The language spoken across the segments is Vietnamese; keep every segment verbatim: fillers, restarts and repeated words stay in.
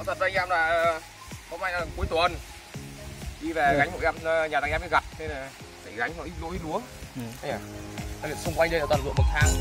Thật ra anh em là hôm nay là cuối tuần đi về ừ. gánh hộ em nhà thằng em mới gặt nên là phải gánh nó ít lúa ít lúa. Ừ. Đây à. Đây, xung quanh đây là toàn ruộng bậc thang.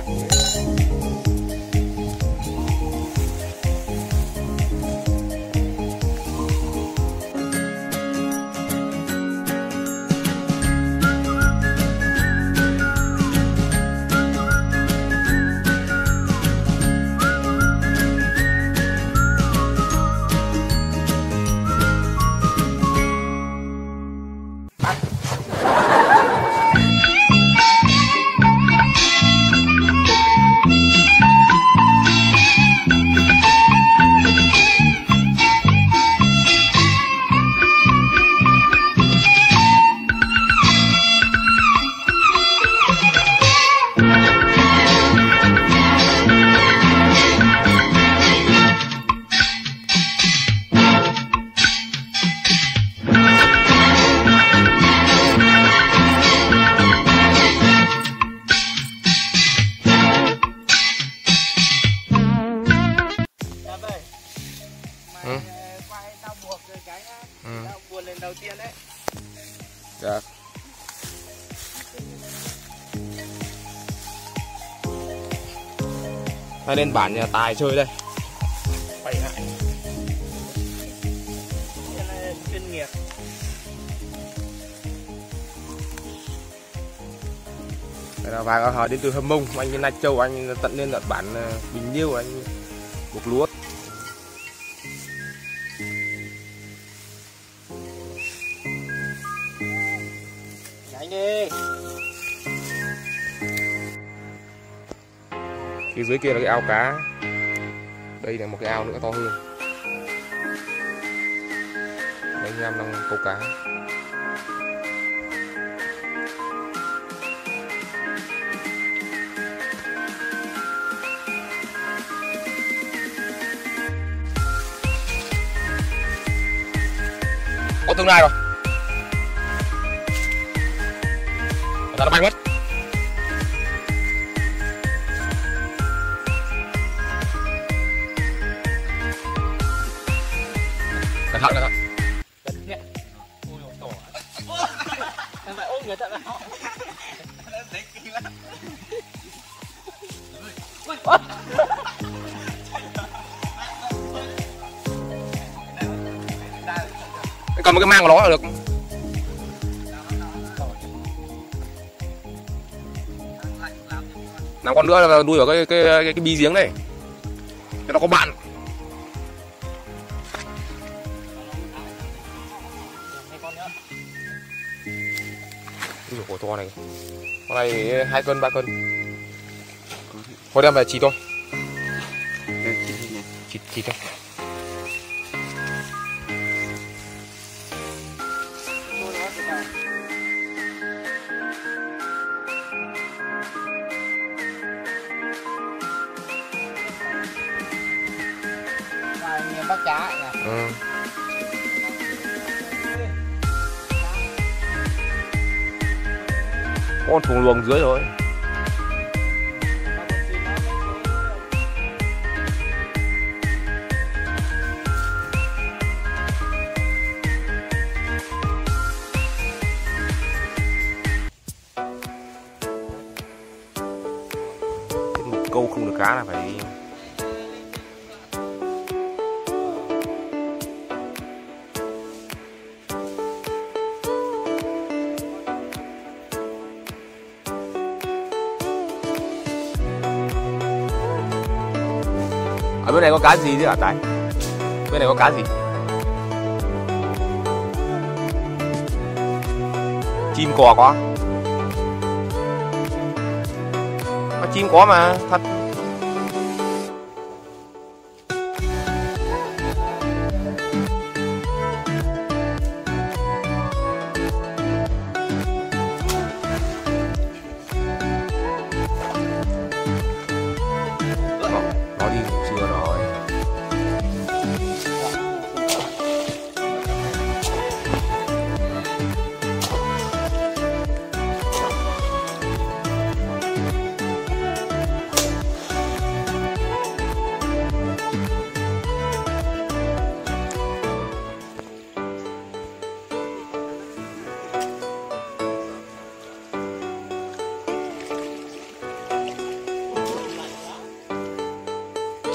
Đầu tiên đấy. Dạ. Hay lên bản nhà Tài chơi đây. Quay lại. Đây là chuyên nghiệp. Đây là vài hỏi đến từ Hâm Mông, anh lên Lai Châu, anh tận lên tận bản Bình Liêu, anh buộc lúa. Đi. Phía dưới kia là cái ao cá. Đây là một cái ao nữa to hơn. Đây anh em đang câu cá. Có tương lai rồi. Nó bay mất. Cẩn thận, cẩn thận. Ôi dồi, tổ à. Em phải ôm người ta vào. Đấy kinh lắm. Còn một cái mang của nó là được. Làm con nữa là đuôi vào cái cái cái, cái bi giếng này. Cho nó có bạn. Ui dồi, to này. Con này hai cân ba cân. Thôi đem về chỉ thôi. Chỉ chỉ thôi. Bắt cá nhỉ? Ừ. Con thùng luồng dưới rồi. Một câu không được cá là phải ở bên này có cá gì chứ hả Tài? Bên này có cá gì? Chim cò có. Có chim có mà, thật. Nó đi ngủ trưa rồi.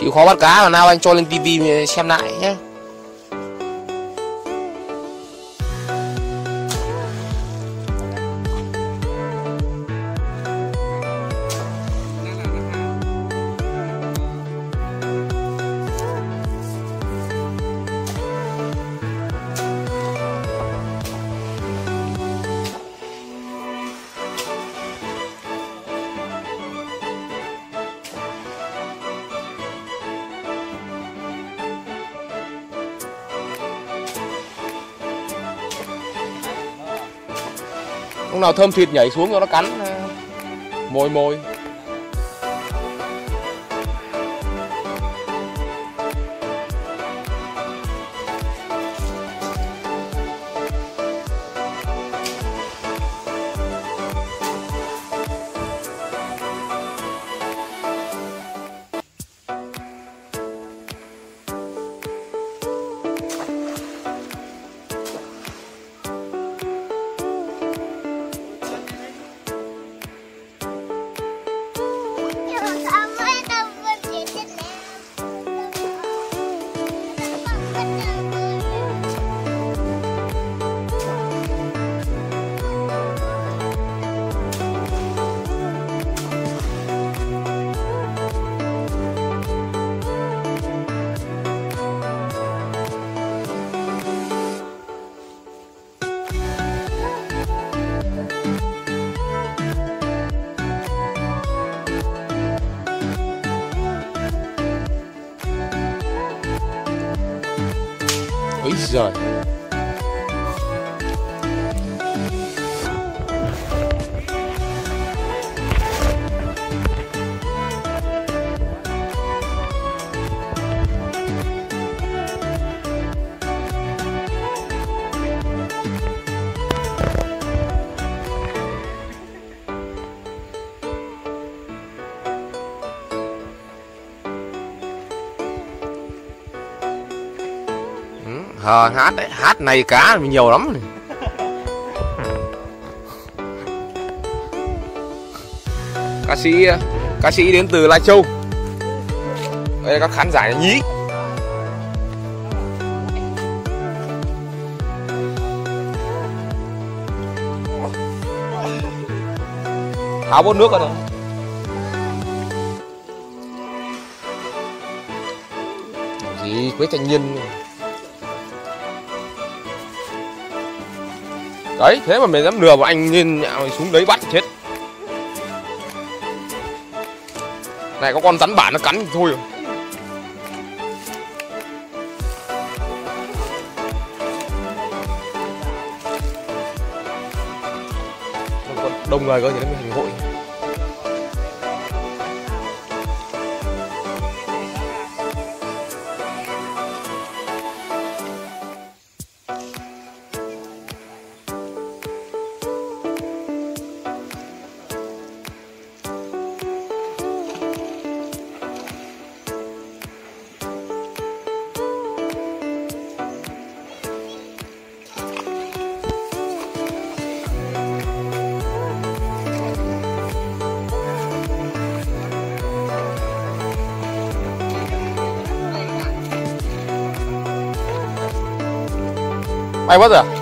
Chịu khó bắt cá, mà nào anh cho lên tivi xem lại nhé. Lúc nào thơm thịt nhảy xuống cho nó cắn mồi mồi. Ôi giời. Ờ, hát đấy, hát này cá mình nhiều lắm này. Ca sĩ ca sĩ đến từ Lai Châu. Đây là các khán giả nhí. Tháo bốt nước rồi này. Gì Quế Thành Nhiên. Đấy, thế mà mày dám lừa vào anh nên mày xuống đấy bắt chết. Này có con rắn bản nó cắn thì thôi rồi. Còn đông người cơ thì nó mới thành hội. Bay mất rồi à?